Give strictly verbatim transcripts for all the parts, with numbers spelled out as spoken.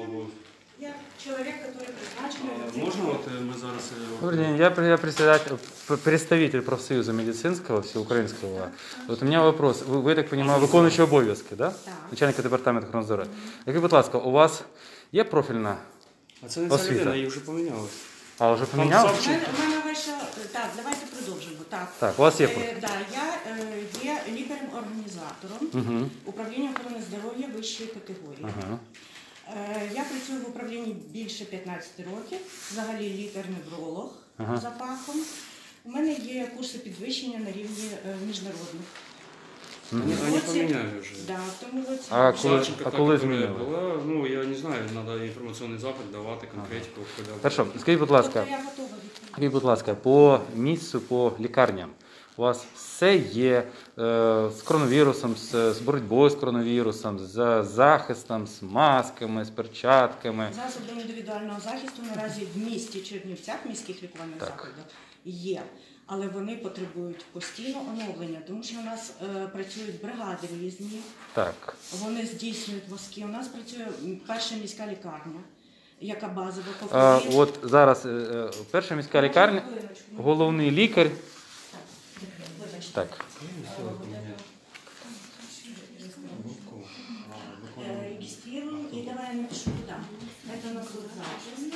або... Я человек, который призначен. А, можна от ми зараз... Добрый день, я, я представитель, представитель профсоюза медицинского, всеукраинского. Вот у меня вопрос. Вы, вы так понимаю, виконуючий обов'язки, да? Так. Начальника департаменту охорони здоров'я. Який, будь ласка, у вас є профільна А це не ця освіта? людина, її вже поміняли. А, вже поміняли? У мене, у мене вийшло... Так, давайте продовжимо. Так, Так, у вас є Е, профіль. да, я е, є лікарем-організатором Угу. управління охорони здоров'я вищої категорії. Ага. Е, Я працюю в управлінні більше п'ятнадцяти років, взагалі лікар-невролог Ага. за фахом. У мене є курси підвищення на рівні е, міжнародних. Вони, В вони році- поміняли вже. Да, в тому році. А вже- коли- Савченко, а та, коли яка змінили? була, ну, я не знаю, треба інформаційний запит давати, конкретику. куди. Хорошо, скажіть, будь ласка, Тобто я готова відповідати. скажіть, будь ласка, по місцю, по лікарням. У вас все є е, з коронавірусом, з, з боротьбою з коронавірусом, з захистом, з масками, з перчатками. Засоби індивідуального захисту наразі в місті Чернівцях, міських лікувальних Так. закладах, є. Але вони потребують постійно оновлення, тому що у нас е, працюють бригади різні, Так. вони здійснюють мазки. У нас працює м, перша міська лікарня, яка базово А, повторює. от зараз е, е, перша міська лікарня, головний лікар. Так. Э, Регистрируем и давай я напишу туда. Это на захист.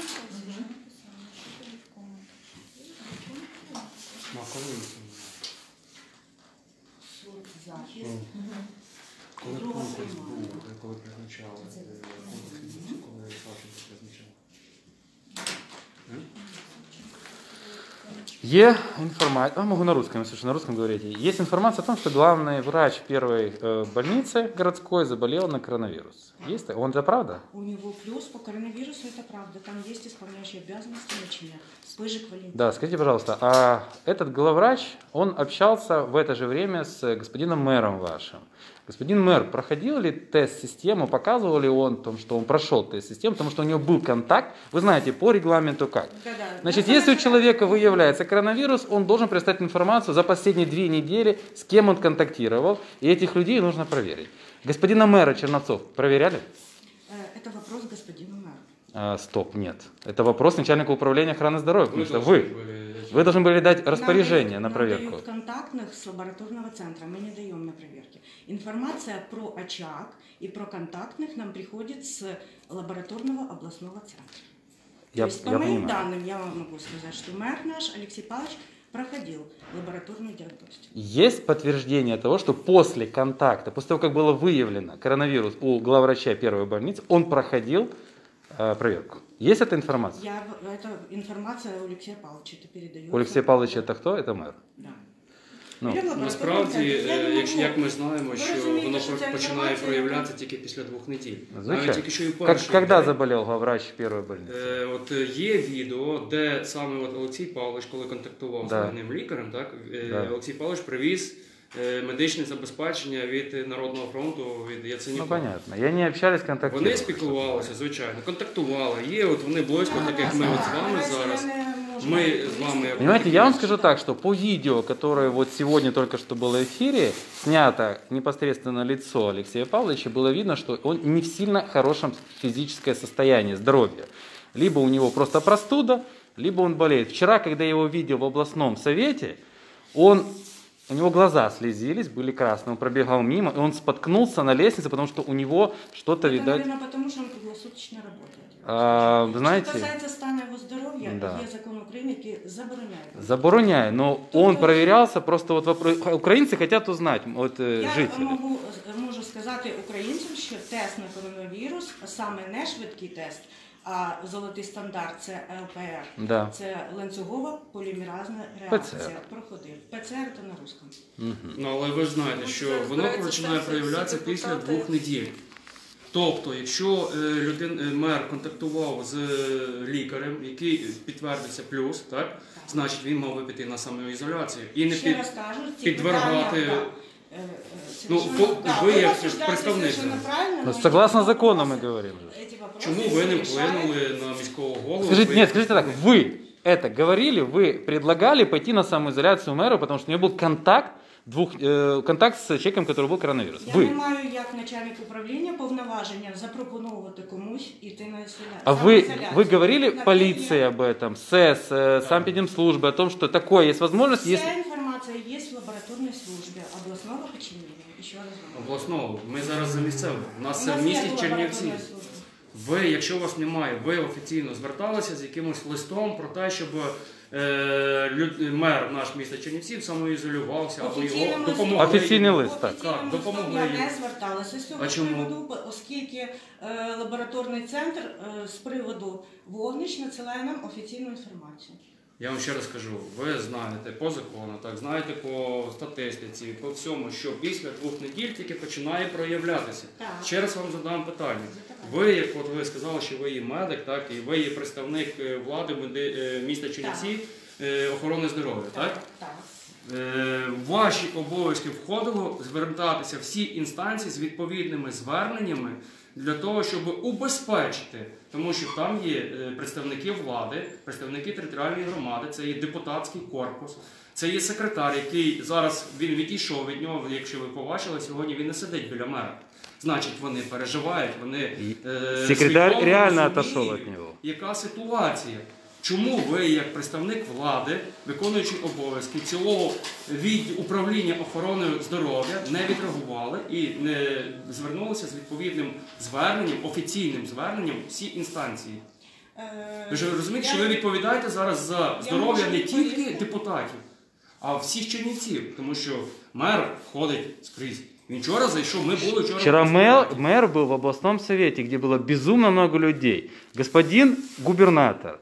Ну, а коли це? Соцзахист. Коли Друга конкурс приймальна. був, коли призначали, е, конкурс, коли Савченко призначав? Є информация, а могу на русском, если что, на русском говорите. Есть информация о том, что главный врач первой э, больницы городской заболел на коронавирус. Есть? Он это правда? У него плюс по коронавирусу, это правда. Там есть исполняющий обязанности начиная. Пыжик Валентин. Да, скажите, пожалуйста, а этот главврач, он общался в это же время с господином мэром вашим. Господин мэр, проходил ли тест-систему, показывал ли он, том, что он прошел тест-систему, потому что у него был контакт, вы знаете, по регламенту как. Да-да. Значит, Ну, если у самое- человека выявляется коронавирус, он должен представить информацию за последние две недели, с кем он контактировал, и этих людей нужно проверить. Господина мэра Черновцов проверяли? Э, Это вопрос господину мэру. А, стоп, нет. Это вопрос начальника управления охраны здоровья, потому что должны вы, были- вы должны были дать Нам распоряжение дают- на нам проверку. дают контактных с лабораторного центра, мы не даем на проверки. Информация про очаг и про контактных нам приходит с лабораторного областного центра. Я, То есть, по я моим понимаю. данным, я вам могу сказать, что мэр наш, Алексей Павлович, проходил лабораторную диагностику. Есть подтверждение того, что после контакта, после того, как было выявлено коронавирус у главврача первой больницы, он проходил э, проверку. Есть эта информация? Я, в- это информация у Алексея Павловича, это передается. У Алексея Павловича это кто? Это мэр? Да. Ну, Или в лабораторном Насправді, центрі. Я е, не якщо- можу. як ми знаємо, Ви що розумієте, воно що ця починає інформація, проявлятися тільки після двох неділь. Навіть Звичайно. тільки що і Как, перший когда день. заболел главврач первой больницы? Е, От е, є відео, де саме от Олексій Павлович, коли контактував Да. з головним лікарем, так е, Да. Олексій Павлович привіз е, медичне забезпечення від Народного фронту, від Ну, Яценюка. понятно. И они общались, контактировали. Вони спілкувалися, звичайно, контактували. Є, от вони близько, так як ми от з вами Наразі зараз. я не можу Ми відповісти. з вами як Понимаете, я вам скажу так, что по видео, которое вот сегодня только что было в эфире, снято непосредственно лицо Алексея Павловича, было видно, что он не в сильно хорошем физическое состоянии, здоровья. Либо у него просто простуда, либо он болеет. Вчера, когда я его видел в областном совете, он, у него глаза слезились, были красные, он пробегал мимо, и он споткнулся на лестнице, потому что у него что-то, Это, видать... наверное, потому что он круглосуточно работает. А, вы знаете... Что касается стану его здоровья, Да. є закон України, який забороняє. Забороняю, но он проверялся, просто вот вопрос, украинцы хотят узнать, вот э, Я жители. можу, можу сказати українцям, що тест на коронавірус, саме не швидкий тест, а золотий стандарт це Л П Р. Да. Це ланцюгова полімеразна реакція. ПЦР. Проходив. П Ц Р це на русском. Ну, але ви ж знаєте, що воно починає проявлятися після двох неділь. Тобто, якщо е, людин, е, мер контактував з е, лікарем, який підтвердиться плюс, так, значить він мав би піти на самоізоляцію. І не Ще під... раз кажу, ці підвергати- питання, да, е, е, Ну, совершенно- по- да, ви як рассуждаете представник совершенно зараз. правильно, Ну, но согласно эти закону мы вопросы- говорим. эти вопросы Чому ви не решают- вплинули на міського голову? Скажите, Ви- нет, скажите так, вы это говорили, вы предлагали пойти на самоизоляцию мэру, потому что у него был контакт двух, э, контакт с человеком, который был коронавирус. Я Вы. не маю як начальник управління повноваження запропонувати комусь іти на ізоляцію. А вы, вы говорили полиции об этом, СЭС, э, санэпидемслужбы, о том, что такое есть возможность, Вся если... інформація є в лабораторній службі обласного підчинення. Ще раз говорю. Обласного. Ми зараз за місцевим. У нас У це нас в місті є Чернівці. лабораторна служба. Ви, якщо у вас немає, ви офіційно зверталися з якимось листом про те, щоб е, люд, мер наш міста Чернівців самоізолювався або його Офіційним листом- допомогли. Офіційний лист, так. Офіційним Так, листом допомогли я їм. не зверталася з цього А чому? приводу, оскільки е, лабораторний центр е, з приводу вогнищ надсилає нам офіційну інформацію. Я вам ще раз кажу, ви знаєте по закону, так, знаєте по статистиці, по всьому, що після двох неділь тільки починає проявлятися. Так. Ще раз вам задам питання. Задавайте. Ви, як от ви сказали, що ви є медик, так, і ви є представник е, влади меди- е, міста Чернівці, е, охорони здоров'я, так? Так. Е, В ваші обов'язки входило звертатися всі інстанції з відповідними зверненнями для того, щоб убезпечити, тому що там є е, представники влади, представники територіальної громади, це є депутатський корпус, це є секретар, який зараз він відійшов від нього, якщо ви побачили, сьогодні він не сидить біля мера. Значить, вони переживають, вони е, Секретар свідомо реально розуміють, отошел от него. яка ситуація. Чому ви, як представник влади, виконуючи обов'язки цілого від управління охорони здоров'я, не відреагували і не звернулися з відповідним зверненням, офіційним зверненням всі інстанції? Е, Ви ж розумієте, я- що ви відповідаєте зараз за здоров'я можу не тільки відповісти. депутатів, а всіх чернівців, тому що мер ходить скрізь. Він вчора зайшов, ми були вчора. Вчера в мэр, Києві. мэр был в областном совете, где было безумно много людей. Господин губернатор,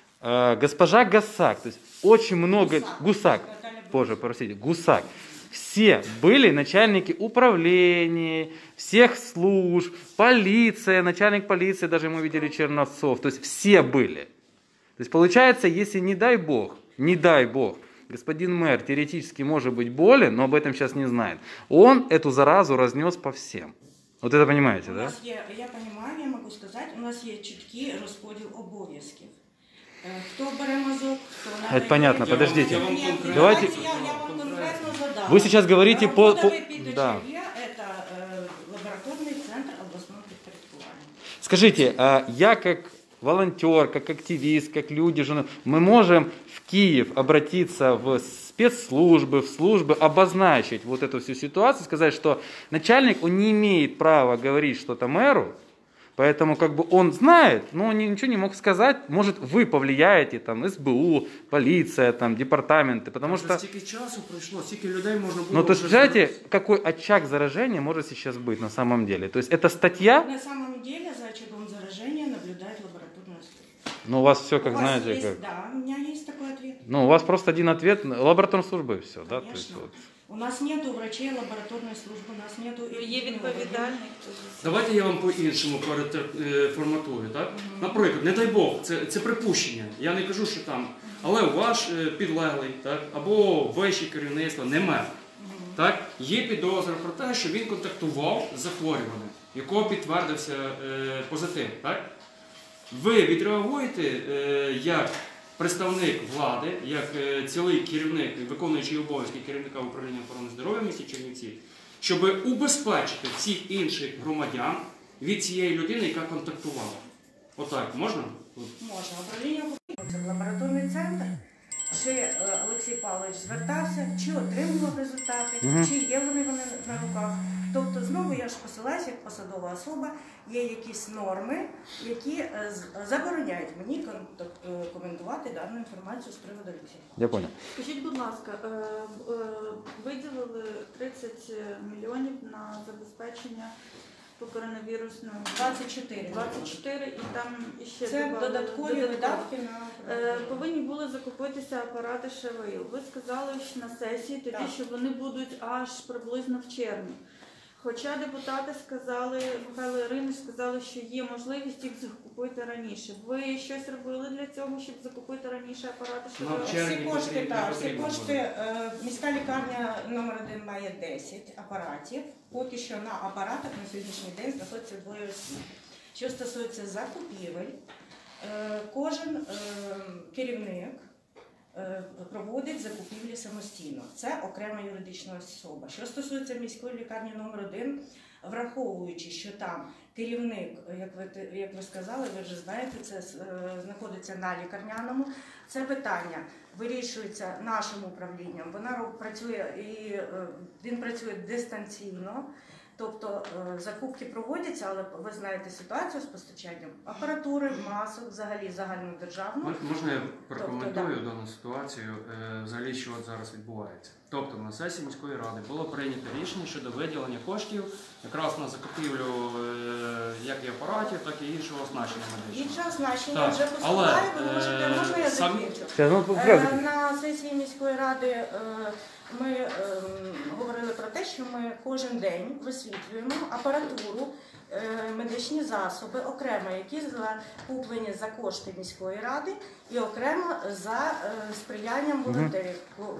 э, госпожа Гасак, то есть очень много... Гусак. Гусак, Наталья позже, простите, Гусак. Все были начальники управлений, всех служб, полиция, начальник полиции, даже мы видели Черновцов. То есть все были. То есть получается, если не дай бог, не дай бог, господин мэр теоретически может быть болен, но об этом сейчас не знает, он эту заразу разнес по всем. Вот это понимаете, У да? нас є, я розумію, я можу сказати, у нас є чіткий розподіл обов'язків. Е, Хто бере мазок, хто надає... Это понятно, Я вам- подождите. я вам конкретно- Давайте- Я, я вам конкретно задала. Вы сейчас говорите по... по... Родовий підачів Да. є, це е, лабораторний центр обласного підпорядкування. Скажите, а я как волонтер, как активист, как люди, журна- мы можем в Киев обратиться в спецслужбы, в службы, обозначить вот эту всю ситуацию, сказать, что начальник, он не имеет права говорить что-то мэру, поэтому как бы он знает, но он ничего не мог сказать, может вы повлияете, там, СБУ, полиция, там, департаменты, потому Вже что... стільки часу пройшло, стільки людей можна було... Ну, то есть, вже представляете, звернутися. какой очаг заражения может сейчас быть на самом деле? То есть, это статья, На самом деле за очагом заражения наблюдает лабораторная служба. но у вас все, как у вас знаете, есть, как... Да, у меня есть такой ответ. Ну, у вас просто один ответ, лабораторной службы, все, да? То есть, Конечно. вот. У нас нету врачей лабораторной службы, у нас нету... Є відповідальний. Давайте я вам по-іншому переформатую. Так? Наприклад, не дай Бог, це, це припущення. Я не кажу, що там. Але ваш е, підлеглий, так? Або вище керівництво, не мер. Так? Є підозра про те, що він контактував з захворюваним, якого підтвердився е, позитив. Так? Ви відреагуєте е, як представник влади, як е, цілий керівник, виконуючий обов'язки керівника управління охорони здоров'я в місті Чернівці, щоб убезпечити всіх інших громадян від цієї людини, яка контактувала. Отак, можна? Можна. Управління це лабораторний центр. Чи е, Олексій Павлович звертався, чи отримував результати, Мгм. чи є вони вони на руках. Тобто, знову я ж посилаюся як посадова особа, є якісь норми, які е, з- забороняють мені контак- е, коментувати дану інформацію з приводу Олексія. Я понял. Скажіть, будь ласка, е, е, виділили тридцять мільйонів на забезпечення по коронавірусному двадцять чотири. двадцять чотири і там іще Це добавили додаткові додатково. видатки на Е, Повинні були закупитися апарати ШВІЛ. Ви сказали що на сесії тоді, Так. що вони будуть аж приблизно в червні. Хоча депутати сказали, Михайло Іринич сказали, що є можливість їх закупити раніше. Ви щось робили для цього, щоб закупити раніше апарати Нам ШВІЛ? в червні Всі кошти, потрібно- так, всі потрібно кошти, буде. е, міська лікарня номер один має десять апаратів. Поки що на апаратах на сьогоднішній день знаходиться двоє осіб. Що стосується закупівель, е, кожен е, керівник е, проводить закупівлі самостійно. Це окрема юридична особа. Що стосується міської лікарні номер один, враховуючи, що там керівник, як ви, як ви сказали, ви вже знаєте, це е, знаходиться на лікарняному, це питання вирішується нашим управлінням. Вона працює і е, він працює дистанційно. Тобто закупки проводяться, але ви знаєте ситуацію з постачанням апаратури, масок, взагалі загальнодержавну. Можна я прокоментую тобто, да. дану ситуацію, взагалі, що от зараз відбувається. Тобто на сесії міської ради було прийнято рішення щодо виділення коштів якраз на закупівлю як і апаратів, так і іншого оснащення медичного. Інше оснащення Так, вже поступає, ви можете, можна я самі- закінчу? Сейчас, ну, Е, На сесії міської ради е, ми е, говорили про те, що ми кожен день висвітлюємо апаратуру, е, медичні засоби окремо, які закуплені за кошти міської ради і окремо за е, сприянням волонтерів.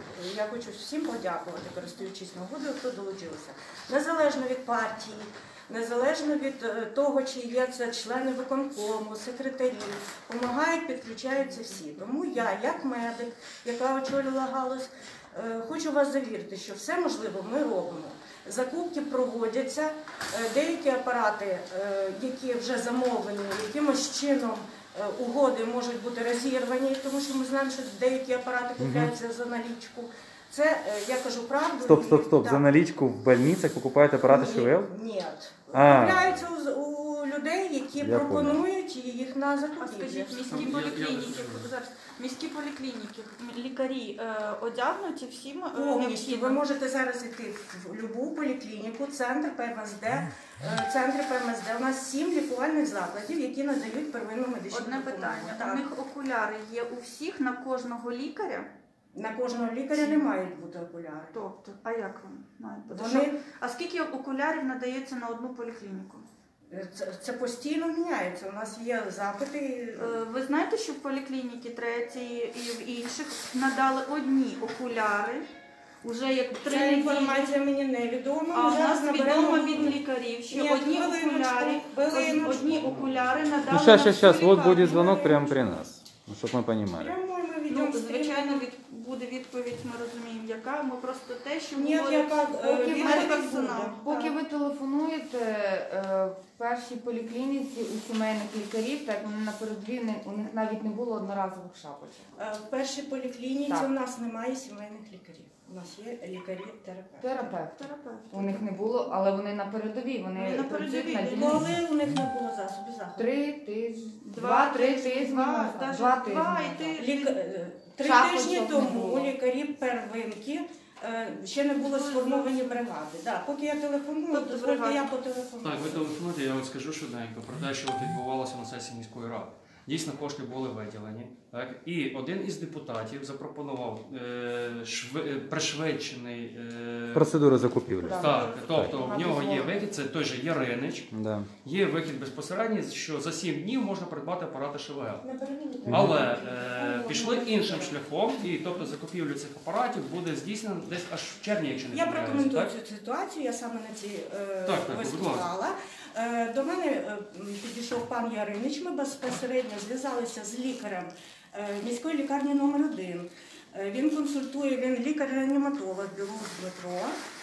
Я хочу всім подякувати, користуючись нагодою, хто долучився. Незалежно від партії, незалежно від е, того, чи є це члени виконкому, секретарі, допомагають, підключаються всі. Тому я, як медик, яка очолювала галузь, е, хочу вас завірити, що все можливо ми робимо. Закупки проводяться, е, деякі апарати, е, які вже замовлені, якимось чином е, угоди можуть бути розірвані, тому що ми знаємо, що деякі апарати купляються за налічку. Це, е, я кажу правду. Стоп, стоп, стоп. Да. За наличку в больницах покупают аппараты ШВЛ? Ні. А. Купляються у, у людей, які Я пропонують їх на А закупівлі. скажіть, міські Я- я поліклініки, не зараз, міські поліклініки, лікарі е, одягнуті всім е, Повністю. Ви необхідно? можете зараз йти в будь-яку поліклініку, центр ПМСД, е, центри ПМСД. У нас сім лікувальних закладів, які надають первинну медичну Одне допомогу. питання. Так. У них окуляри є у всіх, на кожного лікаря? На кожного лікаря не мають бути окуляри. Тобто, а як вони мають бути? Вони, Що- А скільки окулярів надається на одну поліклініку? це, це постійно міняється. У нас є запити. Е, Ви знаєте, що в поліклініці третій і в інших надали одні окуляри, уже як три Ця неділі. інформація мені невідома. А Ми у зараз нас наберемо відомо від лікарів, що Ні, одні хвилиночку, окуляри, хвилиночку. одні окуляри надали Ну, сейчас, на сейчас, сейчас. всю Вот лікарню. будет звонок прямо при нас. Чтобы мы понимали. Прямо ми Ну, ведемо звичайно, від, буде відповідь, ми розуміємо, яка. Ми просто те, що Ні, говорить яка, е, поки відповідь медперсонал. буде. Поки Так. ви телефонуєте е, в першій поліклініці у сімейних лікарів, так вони на передовій, не- у них навіть не було одноразових шапочок. Е, В першій поліклініці Так. у нас немає сімейних лікарів. У нас є лікарі-терапевти. Терапевт. Терапевт. У них не було, але вони на передовій. Вони Вони на працюють передовій, на вони- дільниці. Коли у них не було засобів заходу? Три тижні, Два, два-три тижні, тижні два, назад. даже Два два тижні і назад. ти- Лік... е, Три Шапочок тижні не тому було. лікарі первинки е, ще не було сформовані бригади. Да, поки я телефоную, Тобто дозвольте бригади. я потелефоную. Так, ви телефонуєте, я от скажу швиденько про те, що от відбувалося на сесії міської ради. Дійсно, кошти були виділені. Так? І один із депутатів запропонував е, шви, е, пришвидшений. Е, Процедура закупівлі. Да. так, тобто в нього є вихід, це той же Яринич. Да. Є вихід безпосередній, що за сім днів можна придбати апарати ШВЛ. Не перевірите. Але е, пішли іншим шляхом, і тобто закупівля цих апаратів буде здійснена десь аж в червні, якщо не Я помиляюсь, прокоментую так? цю ситуацію, я саме на цій е, Так, так, будь виступала. Е, до мене е, підійшов пан Яринич, ми безпосередньо зв'язалися з лікарем е, міської лікарні номер один. Е, він консультує, він лікар-реаніматолог Білов Дмитро.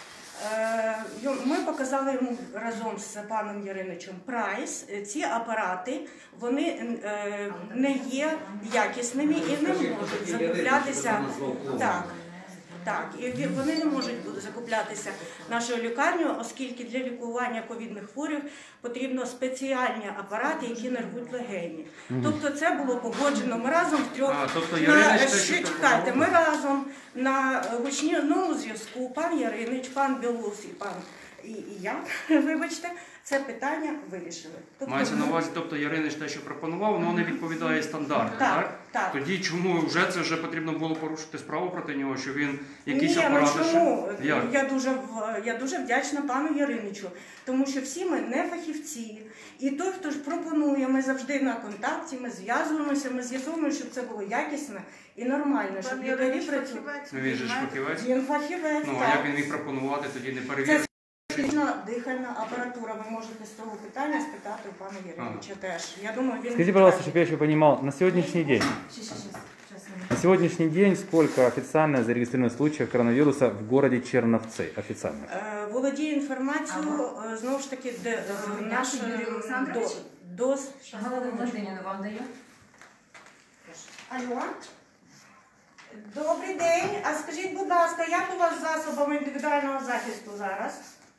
Е, йому- Ми показали йому разом з паном Яриничем прайс. Е, Ці апарати вони е, не є якісними і не можуть закуплятися. Так. Так, і ві- вони не можуть бути закуплятися нашою лікарнею, оскільки для лікування ковідних хворих потрібно спеціальні апарати, які не рвуть легені. Тобто це було погоджено. Ми разом в трьох А, тобто на Яринич те, що ще пропонував? чекайте. Ми разом на гучному зв'язку. Пан Яринич, пан Білус і пан і, і я, вибачте, це питання вирішили. Тобто, Мається на увазі, тобто Яринич те, що пропонував, воно не відповідає стандартам, так? Так, так. Тоді чому вже це вже потрібно було порушити справу проти нього, що він якісь Ні, ну апарати... чому? ще- Як? Я дуже, в- я дуже вдячна пану Яриничу, тому що всі ми не фахівці. І той, хто ж пропонує, ми завжди на контакті, ми зв'язуємося, ми з'ясовуємо, щоб це було якісно і нормально, щоб Пан лікарі Яринич працювали. фахівець, Ну він же ж знаєте? фахівець. Він фахівець, Ну, а як так. він міг пропонувати, тоді не Це перевірити? спільна дихальна апаратура. Ви можете з того питання спитати у пана Яринича теж. Я думаю, він Скажите, пожалуйста, чтобы я еще понимал, на сегодняшний день, Щас, щас, щас, щас. на сегодняшний день сколько официально зарегистрировано случаев коронавируса в городе Черновцы? Официально. Е, Володію інформацією, е, знову ж таки, де е, наш Юрій Олександрович? до, до... Галина Мартинівна вам даю. Алло. Добрий день. А скажіть, будь ласка, як у вас з засобами індивідуального захисту зараз?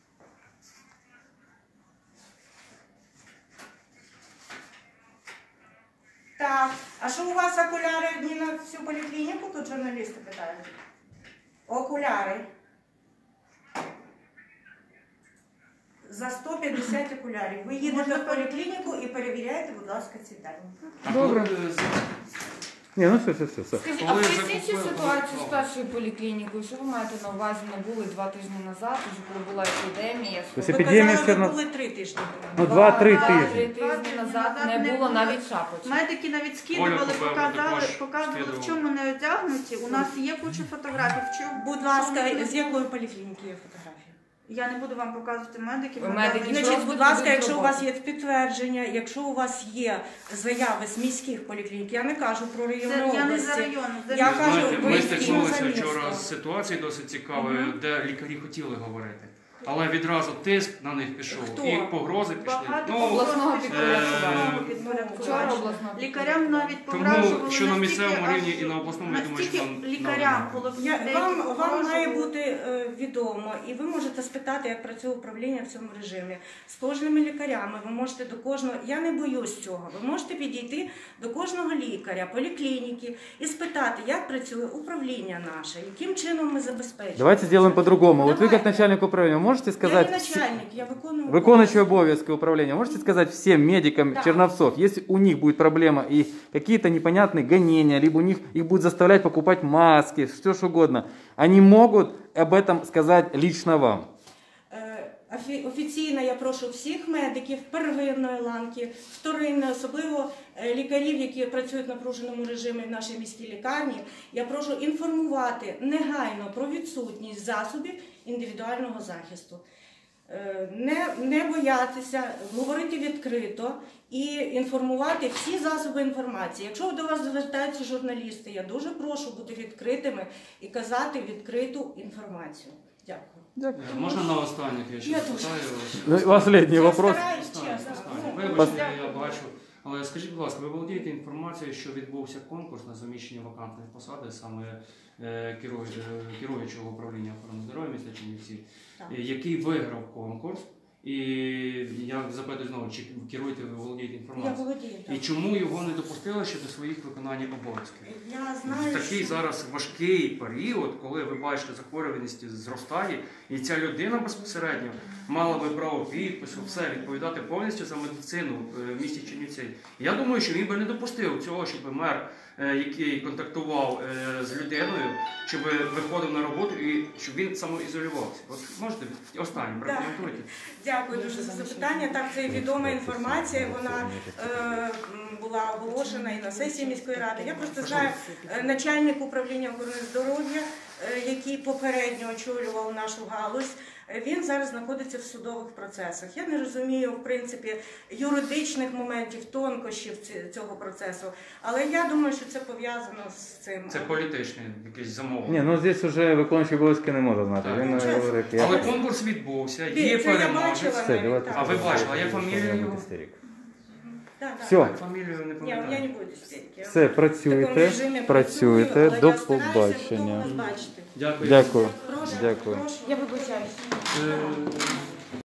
Так. А що у вас окуляри одні на всю поліклініку? Тут журналісти питають. Окуляри. За сто п'ятдесят окулярів. Ви їдете в поліклініку і перевіряєте, будь ласка, ці дані. Добре. Не, ну все, все, все. все. Скажіть, а Коли поясніть цю закупили, ситуацію з коли- першою поліклінікою? Що ви маєте на увазі? Не були два тижні назад, уже коли була епідемія. Тобто Ви епідемія казали, Черно- ви були три тижні. Ну, два-три Два- тижні. Три тижні назад не було навіть шапочок. Медики навіть скидували, Оля Кубева показали, також показували, в скидувала. чому не одягнуті. У нас є куча фотографій. В чому, Будь в ласка, чому- з якої поліклініки є фотографія? Я не буду вам показувати медиків. Медики надали- Нічого Значить, будь ласка, собі якщо у вас роботи. є підтвердження, якщо у вас є заяви з міських поліклінік, я не кажу про районну Це, я не за області. район. За Я Ви кажу, знаєте, ви ми стільки стикнулися за місто. вчора з ситуацією досить цікавою, де лікарі хотіли говорити. Але відразу тиск на них пішов Хто? і погрози пішли. Багато Ну, обласного е, підпорядкування. обласного підпорядкування. Вчора обласна. Лікарям навіть погрожували тому що на настільки, місцевому аж- рівні і на обласному, я думаю, що настільки нам лікарям нам- було Я, деякі вам, вам погрожували. має бути е, відомо, і ви можете спитати, як працює управління в цьому режимі. З кожними лікарями ви можете до кожного, я не боюсь цього, ви можете підійти до кожного лікаря, поліклініки і спитати, як працює управління наше, яким чином ми забезпечуємо. Давайте сделаем по-другому. Вот вы как Давайте. начальник управления можете Я сказать... не начальник, я виконую. Виконуючий обов'язки управления, можете сказать всем медикам Да. Черновцов, если у них будет проблема и какие-то непонятные гонения, либо у них их будут заставлять покупать маски, все что угодно, они могут об этом сказать лично вам? Е, офі- Офіційно я прошу всіх медиків первинної ланки, вторинної, особливо е, лікарів, які працюють в напруженому режимі в нашій міській лікарні, я прошу інформувати негайно про відсутність засобів індивідуального захисту. Е, Не, не боятися, говорити відкрито і інформувати всі засоби інформації. Якщо до вас звертаються журналісти, я дуже прошу бути відкритими і казати відкриту інформацію. Дякую. Е, Можна на останнє, я ще Я запитаю Ну, вас. Последний Я вопрос. стараюсь, Останнє, чесно. останнє. Ну, Вибачте, я бачу. Але скажіть, будь ласка, ви володієте інформацією, що відбувся конкурс на заміщення вакантної посади саме е, керує- е, керуючого управління охорони здоров'я міста Чернівці, Так. е, який виграв конкурс. І я запитую знову, чи керуєте ви володієте Я інформацією? володію. І Так. чому його не допустили щодо своїх виконання обов'язків? Я В знаю, такий що... зараз важкий період, коли ви бачите, захворюваність зростає, і ця людина безпосередньо мала би право підпису, все відповідати повністю за медицину е, в місті Чернівці. Я думаю, що він би не допустив цього, щоб мер, е, який контактував е, з людиною, щоб виходив на роботу і щоб він самоізолювався. От можете останнє прокоментуйте. Дякую дуже за запитання. Так, це відома інформація, вона е, м, була оголошена і на сесії міської ради. Я просто знаю е, начальник управління охорони здоров'я, е, який попередньо очолював нашу галузь. Е, Він зараз знаходиться в судових процесах. Я не розумію, в принципі, юридичних моментів, тонкощів ці- цього процесу, але я думаю, що це пов'язано з цим. Це політичне якесь замовлення. Не, ну здесь уже виконуючий обов'язки не може знати. Так. Він Ну, чесно. говорить, Але я... конкурс відбувся, Це є я переможець. бачила. Все, давайте. Так. А ви бачили, а я фамілію його? Істерик. Да, да. Все. Фамілію не Ні, я пам'ятаю. не буду істерики. Я Все, в такому працюйте, режимі працюйте, працюю, але до я стараюся побачення. вдома бачити. Дякую. Дякую. Прошу, Дякую. прошу. Я вибачаюсь. Е,